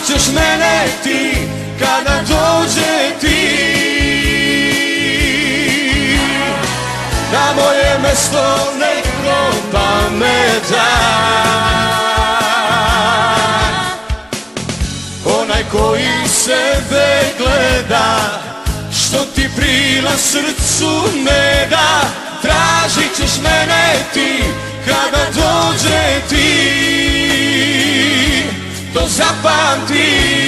tražit ćeš mene ti kada dođe ti. Na moje mesto neko pametan, onaj koji sebe gleda, što ti prilaz srcu ne da. Tražit ćeš mene ti kada dođe ti, to zapamti.